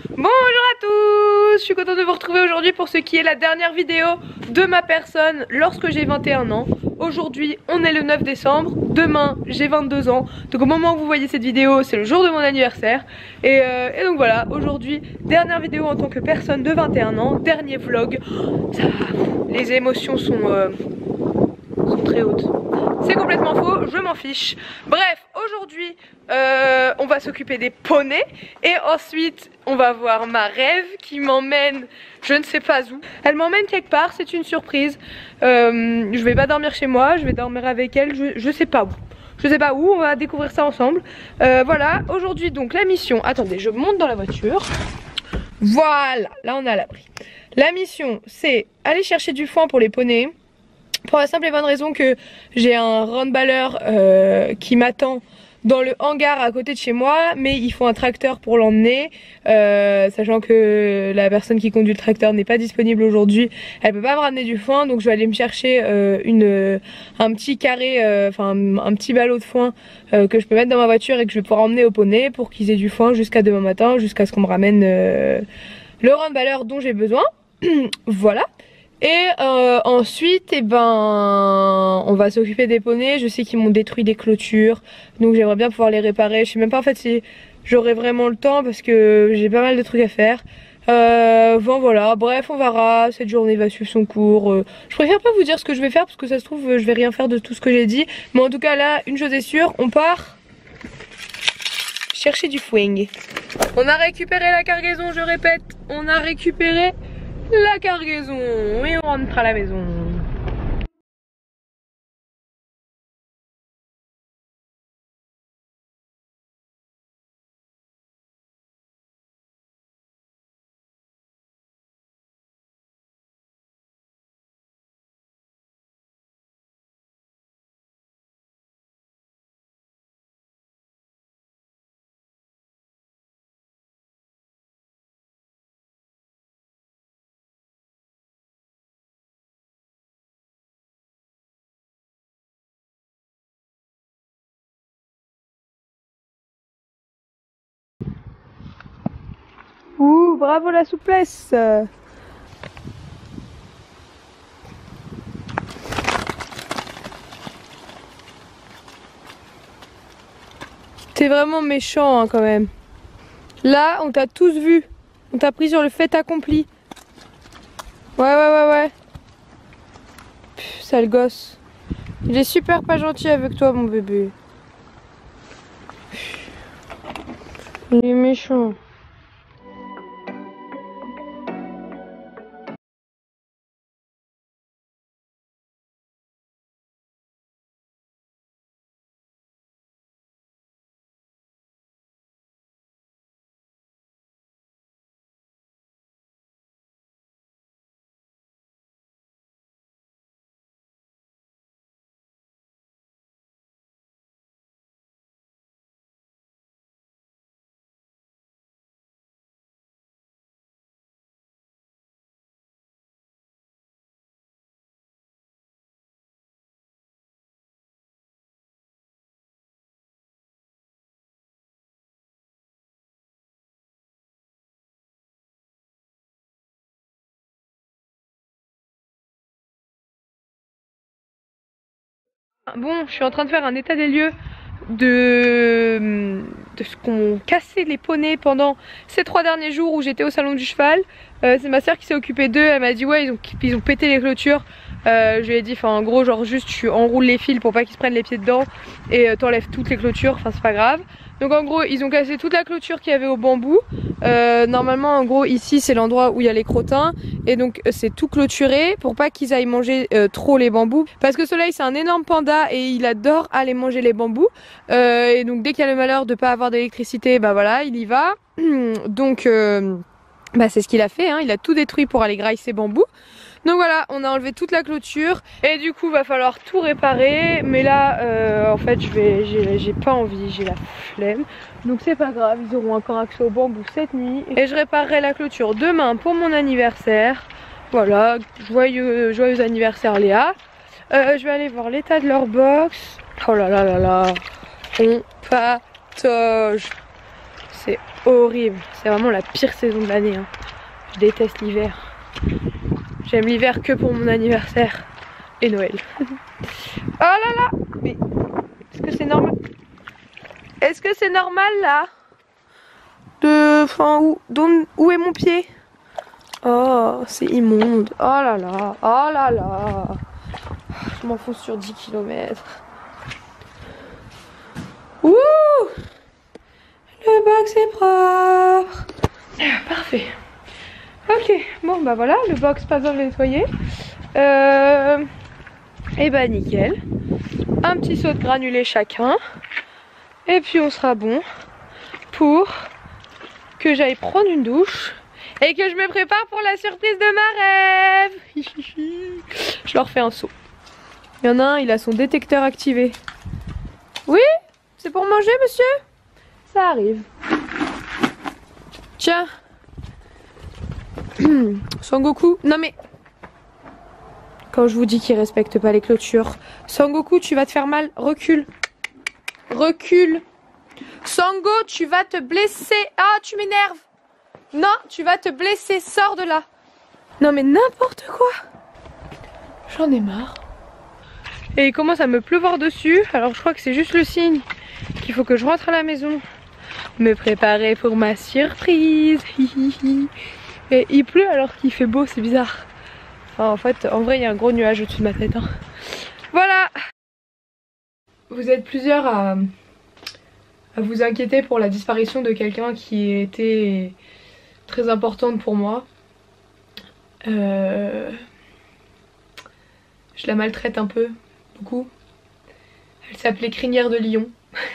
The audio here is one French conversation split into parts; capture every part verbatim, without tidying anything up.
Bonjour à tous, je suis contente de vous retrouver aujourd'hui pour ce qui est la dernière vidéo de ma personne lorsque j'ai vingt et un ans. Aujourd'hui on est le neuf décembre, demain j'ai vingt-deux ans. Donc au moment où vous voyez cette vidéo c'est le jour de mon anniversaire. Et, euh, et donc voilà, aujourd'hui dernière vidéo en tant que personne de vingt et un ans, dernier vlog. Ça, les émotions sont, euh, sont très hautes. C'est complètement faux, je m'en fiche. Bref, aujourd'hui euh, on va s'occuper des poneys et ensuite on va voir ma rêve qui m'emmène je ne sais pas où. Elle m'emmène quelque part, c'est une surprise. Euh, je vais pas dormir chez moi, je vais dormir avec elle, je, je sais pas où. Je sais pas où, on va découvrir ça ensemble. Euh, voilà, aujourd'hui donc la mission, attendez, je monte dans la voiture. Voilà, là on est à l'abri. La mission c'est aller chercher du foin pour les poneys. Pour la simple et bonne raison que j'ai un roundballer euh, qui m'attend dans le hangar à côté de chez moi, mais il faut un tracteur pour l'emmener, euh, sachant que la personne qui conduit le tracteur n'est pas disponible aujourd'hui, elle peut pas me ramener du foin, donc je vais aller me chercher euh, une, un petit carré, enfin euh, un petit ballot de foin euh, que je peux mettre dans ma voiture et que je vais pouvoir emmener au poney pour qu'ils aient du foin jusqu'à demain matin, jusqu'à ce qu'on me ramène euh, le roundballer dont j'ai besoin. Voilà. Et euh, ensuite, eh ben, on va s'occuper des poneys. Je sais qu'ils m'ont détruit des clôtures, donc j'aimerais bien pouvoir les réparer. Je sais même pas en fait si j'aurai vraiment le temps parce que j'ai pas mal de trucs à faire. Euh, bon voilà, bref, on verra. Cette journée va suivre son cours. Euh, je préfère pas vous dire ce que je vais faire parce que ça se trouve je vais rien faire de tout ce que j'ai dit. Mais en tout cas là, une chose est sûre, on part chercher du foin. On a récupéré la cargaison, je répète, on a récupéré la cargaison et on rentre à la maison. Ouh, bravo la souplesse. T'es vraiment méchant hein, quand même. Là, on t'a tous vu. On t'a pris sur le fait accompli. Ouais, ouais, ouais, ouais. Pff, sale gosse. Il est super pas gentil avec toi, mon bébé. Il est méchant. Bon, je suis en train de faire un état des lieux de, de ce qu'ont cassé les poneys pendant ces trois derniers jours où j'étais au salon du cheval. Euh, c'est ma soeur qui s'est occupée d'eux, elle m'a dit ouais ils ont, ils ont pété les clôtures. Euh, je lui ai dit enfin en gros genre juste tu enroules les fils pour pas qu'ils se prennent les pieds dedans et euh, t'enlèves toutes les clôtures, enfin c'est pas grave. Donc en gros ils ont cassé toute la clôture qu'il y avait au bambou. Euh, normalement en gros ici c'est l'endroit où il y a les crottins et donc c'est tout clôturé pour pas qu'ils aillent manger euh, trop les bambous. Parce que Soleil c'est un énorme panda et il adore aller manger les bambous. Euh, et donc dès qu'il y a le malheur de pas avoir d'électricité, bah voilà il y va. Donc euh, bah c'est ce qu'il a fait, hein. Il a tout détruit pour aller grailler ses bambous. Donc voilà, on a enlevé toute la clôture et du coup va falloir tout réparer. Mais là euh, en fait je vais j'ai pas envie, j'ai la flemme. Donc c'est pas grave, ils auront encore accès au bambou cette nuit. Et je réparerai la clôture demain pour mon anniversaire. Voilà, joyeux, joyeux anniversaire Léa. euh, Je vais aller voir l'état de leur box. Oh là là là là, on patauge. C'est horrible. C'est vraiment la pire saison de l'année. Hein. Je déteste l'hiver. J'aime l'hiver que pour mon anniversaire et Noël. Oh là là! Mais est-ce que c'est normal? Est-ce que c'est normal là? De... Enfin, où, où, où est mon pied? Oh, c'est immonde. Oh là là. Oh là là. Je m'enfonce sur dix kilomètres. Ouh! Le box est propre. Ah, parfait. Ok, bon bah voilà, le box pas besoin de nettoyer. Euh... Et bah nickel. Un petit saut de granulés chacun. Et puis on sera bon pour que j'aille prendre une douche et que je me prépare pour la surprise de ma rêve. Je leur fais un saut. Il y en a un, il a son détecteur activé. Oui? C'est pour manger, monsieur? Ça arrive. Tiens. Sangoku, non mais... Quand je vous dis qu'il respecte pas les clôtures. Sangoku, tu vas te faire mal. Recule. Recule. Sango, tu vas te blesser. Ah, tu m'énerves. Non, tu vas te blesser. Sors de là. Non mais n'importe quoi. J'en ai marre. Et il commence à me pleuvoir dessus. Alors je crois que c'est juste le signe qu'il faut que je rentre à la maison. Me préparer pour ma surprise. Et il pleut alors qu'il fait beau, c'est bizarre. Enfin, en fait, en vrai, il y a un gros nuage au-dessus de ma tête. Hein. Voilà. Vous êtes plusieurs à, à vous inquiéter pour la disparition de quelqu'un qui était très importante pour moi. Euh... Je la maltraite un peu, beaucoup. Elle s'appelait Crinière de Lion.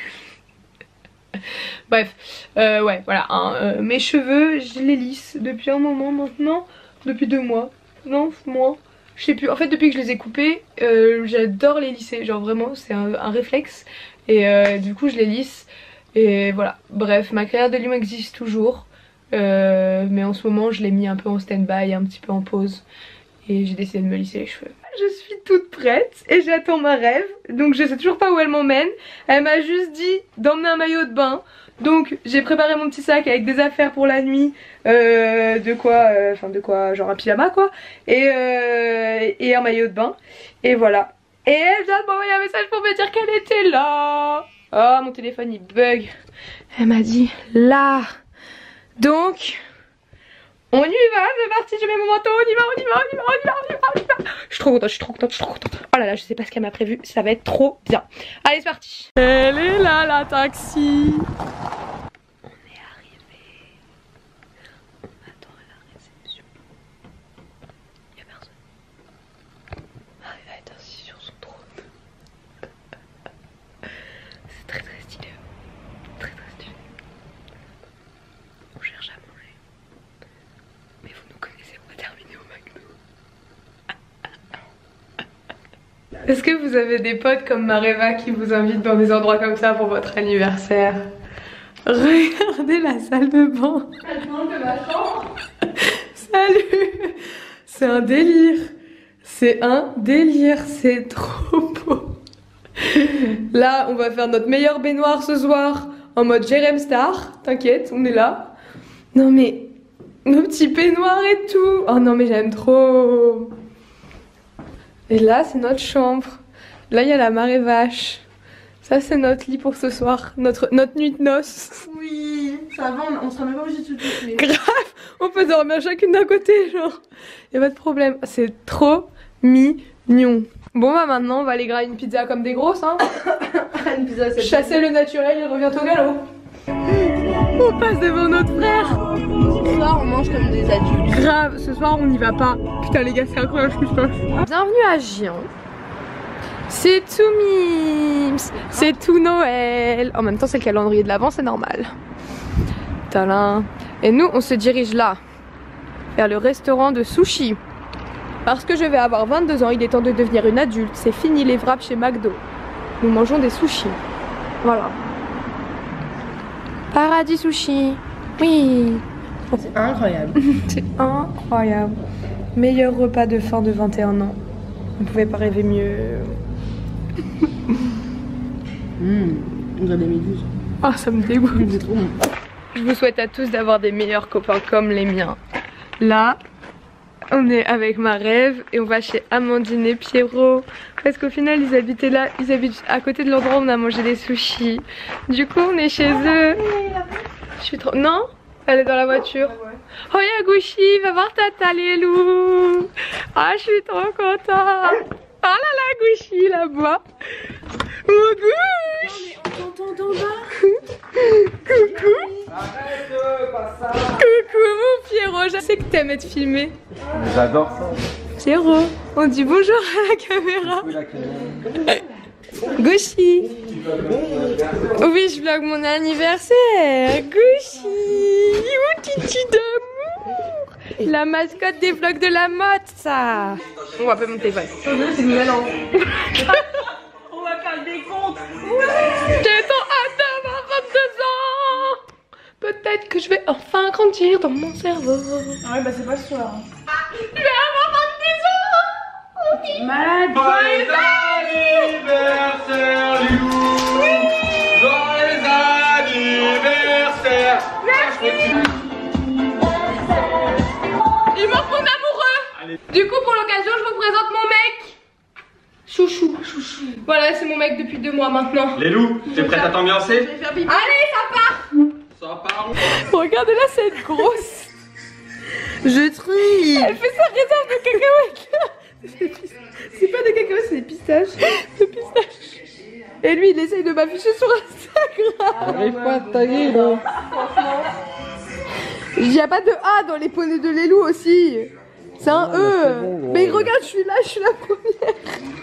Bref, euh, ouais, voilà. Hein, euh, mes cheveux, je les lisse depuis un moment maintenant, depuis deux mois. Non, moi, je sais plus. En fait, depuis que je les ai coupés, euh, j'adore les lisser. Genre vraiment, c'est un, un réflexe. Et euh, du coup, je les lisse. Et voilà. Bref, ma carrière de lion existe toujours. Euh, mais en ce moment, je l'ai mis un peu en stand-by, un petit peu en pause. Et j'ai décidé de me lisser les cheveux. Je suis toute prête et j'attends ma rêve. Donc je sais toujours pas où elle m'emmène. Elle m'a juste dit d'emmener un maillot de bain. Donc j'ai préparé mon petit sac avec des affaires pour la nuit. Euh, de quoi, enfin euh, de quoi, genre un pyjama quoi. Et, euh, et un maillot de bain. Et voilà. Et elle vient de m'envoyer un message pour me dire qu'elle était là. Oh, mon téléphone il bug. Elle m'a dit là. Donc... on y va, c'est parti, je mets mon manteau, on y va, on y va, on y va, on y va, on y va, on y va. Je suis trop contente, je suis trop contente, je suis trop contente. Oh là là, je sais pas ce qu'elle m'a prévu, ça va être trop bien. Allez, c'est parti. Elle est là, la taxi. On est arrivé. On attend à la réception. Y'a personne. Ah, elle va être assise sur son trône. C'est très très stylé. Très très stylé. On cherche à manger. Mais vous nous connaissez, on va terminer au McDo. Est-ce que vous avez des potes comme Mareva qui vous invitent dans des endroits comme ça pour votre anniversaire? Regardez la salle de bain. Elle demande de ma chambre. Salut. C'est un délire. C'est un délire, c'est trop beau. Là, on va faire notre meilleure baignoire ce soir en mode Jerem Star. T'inquiète, on est là. Non mais... nos petits peignoirs et tout. Oh non mais j'aime trop. Et là c'est notre chambre. Là il y a la marée vache. Ça c'est notre lit pour ce soir. Notre, notre nuit de noces. Oui, ça va, on sera même pas obligé de se toucher. Grave. On peut dormir chacune d'un côté genre. Y'a pas de problème. C'est trop mignon. Bon bah maintenant on va aller grailler une pizza comme des grosses hein. Une pizza, c'est chasser le naturel, il revient au galop. On passe devant notre frère. Ce soir on mange comme des adultes. Grave, ce soir on n'y va pas. Putain les gars, c'est incroyable ce qui se passe. Bienvenue à Gian. C'est tout mimes. C'est tout Noël. En même temps c'est le calendrier de l'avant, c'est normal. Tadam. Et nous on se dirige là, vers le restaurant de sushi. Parce que je vais avoir vingt-deux ans, il est temps de devenir une adulte. C'est fini les wraps chez McDo. Nous mangeons des sushis. Voilà. Paradis Sushi. Oui. C'est incroyable. C'est incroyable. Meilleur repas de fin de vingt et un ans. On pouvait pas rêver mieux. Mmh, on a des méduses. Ah, ça me dégoûte. C'est trop bon. Je vous souhaite à tous d'avoir des meilleurs copains comme les miens. Là, on est avec ma rêve et on va chez Amandine et Pierrot. Parce qu'au final, ils habitaient là, ils habitent à côté de l'endroit où on a mangé des sushis. Du coup, on est chez eux. Je suis trop... Non? Elle est dans la voiture. Oh, y'a Gouchi, va voir tata, les loups. Ah, je suis trop contente. Oh là là, Gouchi, là-bas. Mon Gouche. On t'entend en bas. Coucou. Coucou, mon Pierrot. Je sais que t'aimes être filmé. J'adore ça. Pierrot, on dit bonjour à la caméra. Gouchi. Oui, je vlog mon anniversaire. Gouchi. Oh, titi d'amour. La mascotte des vlogs de la mode, ça. On va pas mon téléphone. C'est nouvel an. On va faire des comptes. J'ai tant hâte d'avoir vingt-deux ans. Peut-être que je vais enfin grandir dans mon cerveau. Ah ouais, bah c'est pas ce soir. Je vais avoir vingt-deux ans. Malade. Joyeux anniversaire, Lilou. Joyeux anniversaire. Il manque mon amoureux. Allez. Du coup, pour l'occasion, je vous présente mon mec. Chouchou. Chouchou. Voilà, c'est mon mec depuis deux mois maintenant. Lilou, t'es prête à t'ambiancer? Allez, ça part. Ça part. Regardez là, cette grosse. Je trie. Elle fait sa réserve de cacahuètes. C'est pas des cacahuètes, c'est des pistaches. De pistache. Et lui, il essaye de m'afficher sur Instagram. Arrive pas à tailler là. Il n'y a pas de A dans les poneys de Lélou aussi. C'est un E. Mais regarde, je suis là, je suis la première.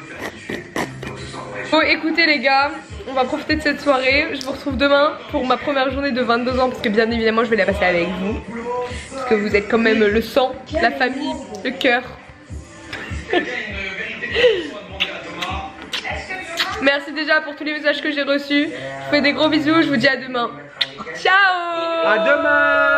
Bon, écoutez les gars, on va profiter de cette soirée. Je vous retrouve demain pour ma première journée de vingt-deux ans. Parce que bien évidemment, je vais la passer avec vous. Parce que vous êtes quand même le sang, la famille, le cœur. Merci déjà pour tous les messages que j'ai reçus. Je vous fais des gros bisous, je vous dis à demain. Ciao. À demain.